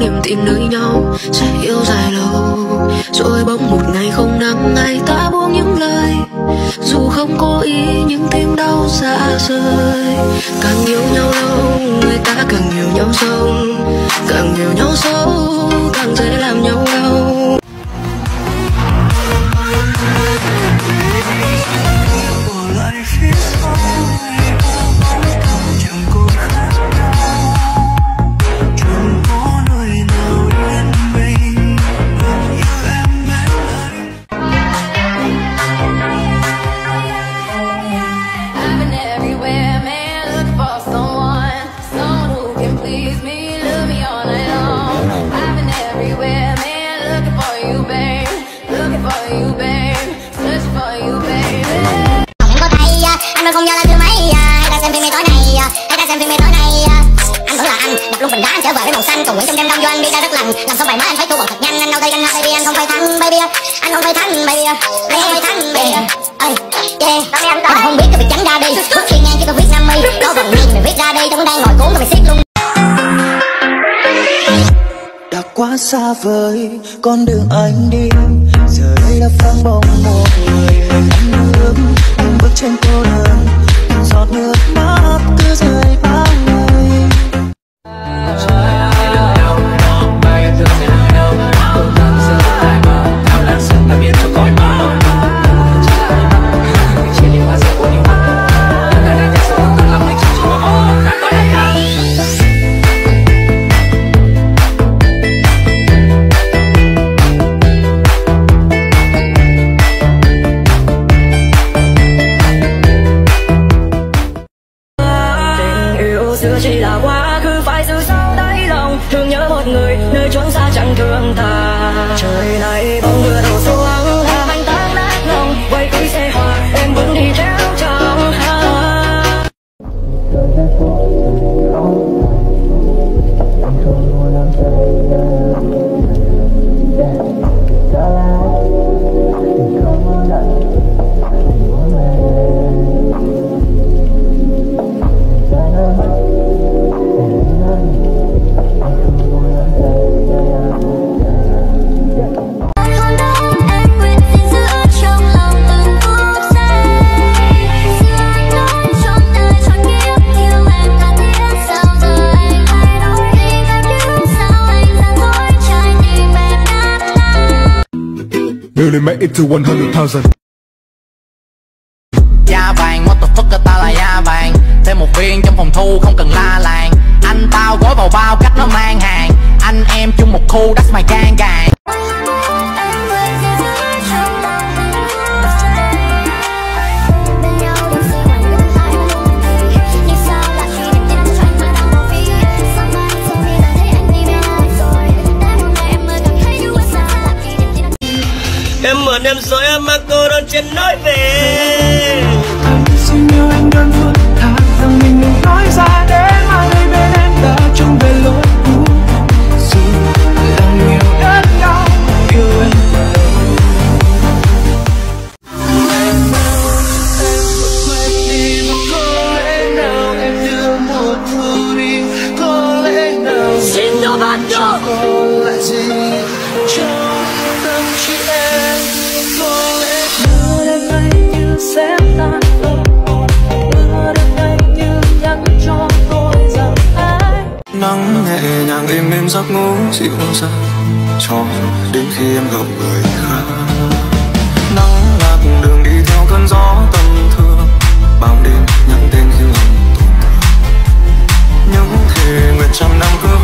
niềm tin nơi nhau sẽ yêu dài lâu. Rồi bỗng một ngày không nắng, ngày ta buông những lời dù không có ý nhưng tim đau xa rời. Càng yêu nhau lâu, người ta càng hiểu nhau sâu, càng hiểu nhau sâu càng dễ làm nhau đau. Anh không nhớ là thứ mấy, hay là xem phim tối này, hay là xem phim tối nay. Anh vẫn là anh, đập luôn bình đá, anh trở về với màu xanh, cầu nguyện trong đêm đông do anh đi ra rất lành. Làm xong bài mới anh phải thua bằng thật nhanh, anh đâu đây anh baby, anh không phải thắng baby, anh không phải thắng baby, anh không phải thắng baby. Yeah, anh không biết cái việc tránh ra đi, bước khi ngang chỉ cần viết Nam Mi, có vần ngay mình viết ra đi, tôi cũng đang ngồi cuốn rồi mình siết luôn. Đã quá xa vời con đường anh đi, giờ đây là phăng bóng một người anh nước, anh bước trên cô đơn, giọt nước mắt cứ rơi bao ngày. Xưa chỉ là quá khứ phải giữ sâu đáy lòng, thương nhớ một người nơi chốn xa chẳng thương ta. Trời này bóng mưa đổ xuống làm anh tan nát lòng, quay cưới xe hoa em vẫn đi theo trong Nearly made it to 100,000. Da vàng, what the fuck, ta là da vàng. Thêm một viên trong phòng thu không cần la làng. Anh tao gói vào bao cách nó mang hàng. Anh em chung một khu, that's my gang gang. Em mượn em rồi em mang cô đơn trên nói về. Anh xin yêu anh đơn phương, thà rằng mình đừng nói ra để mai đây bên em đã chung về lối cũ. Dù lòng yêu đất nhau, yêu em. Em quên đi mà có lẽ nào em đưa một thu đi, có lẽ nào xin cho bạn cho còn lại gì trong tâm trí em. Có lẽ mưa đêm nay như sẽ tan tâm hồn, mưa đêm nay như nhắn cho tôi rằng anh. Nắng nhẹ nhàng êm êm giấc ngủ dịu dàng cho đến khi em gặp người khác. Nắng lạc đường đi theo cơn gió tâm thương, bao đêm nhắn tên khi lòng tổn thương. Những thề nguyện trăm năm cứ